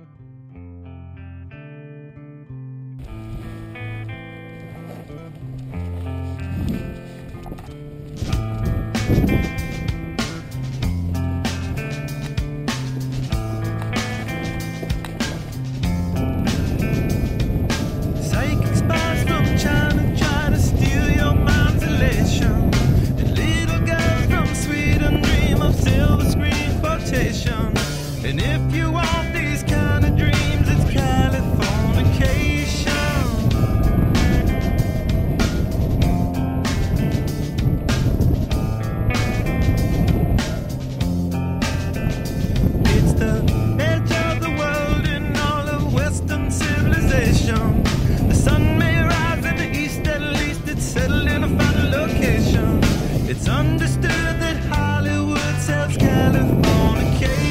And if you want these kind of dreams, it's Californication. It's the edge of the world in all of Western civilization. The sun may rise in the east, at least it's settled in a final location. It's understood that Hollywood sells Californication.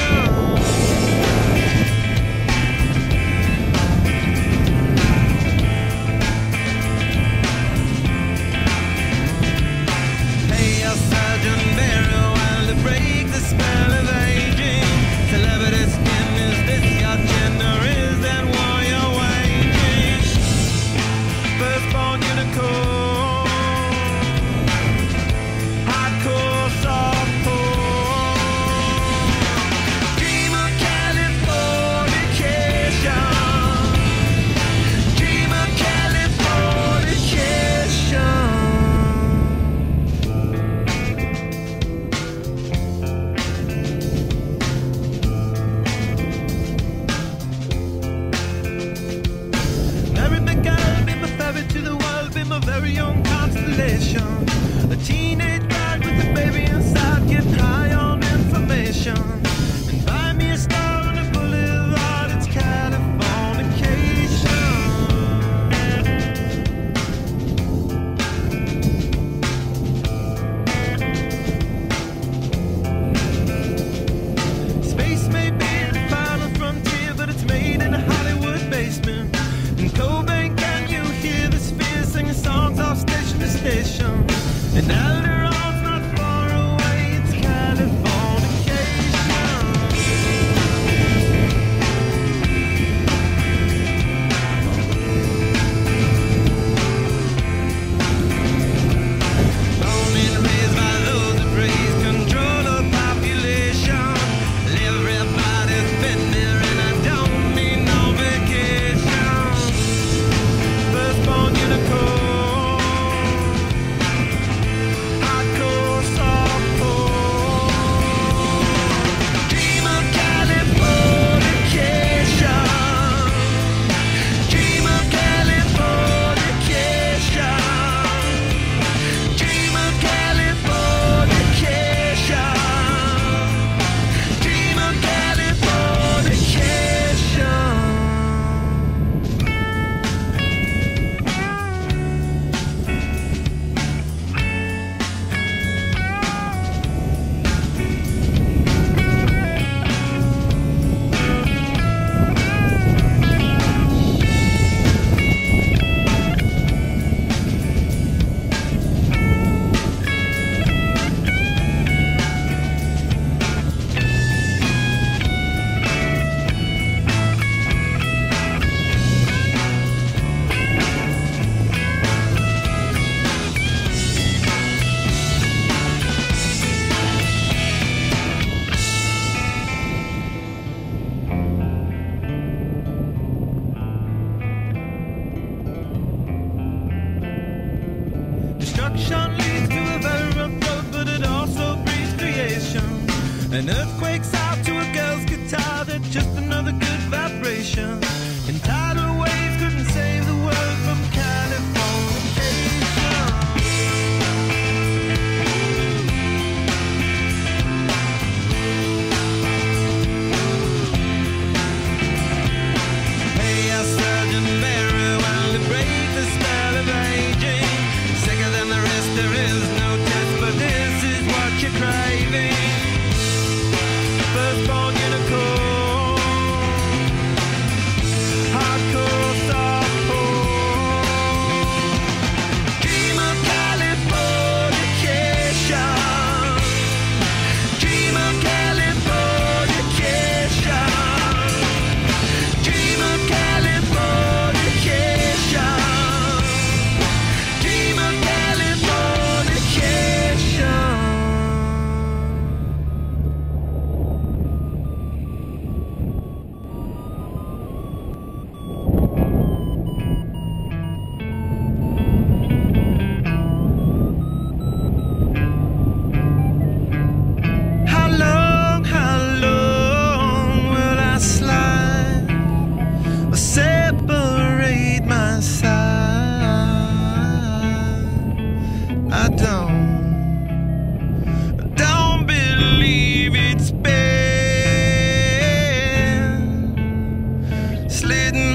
Very own constellation. A teenage bride with a baby inside, getting high on information. And buy me a star on the boulevard, it's Californication. Space may be the final frontier, but it's made in a Hollywood basement. In Cobain, can you hear the spheres singing songs off station to station? And Alderon's not far away, it's Californication. Born and raised by those that praise control of population. Everybody's been there and I don't need no vacation. Firstborn unicorn. Destruction leads to a very rough road, but it also breeds creation. An earthquake's out to a girl's guitar, that's just another good vibration. And tidal waves couldn't save the world from Californication. Hey, I surgeon very well to break the spell of aging. There is no test, but this is what you're craving. Firstborn unicorn, hardcore softcore. leading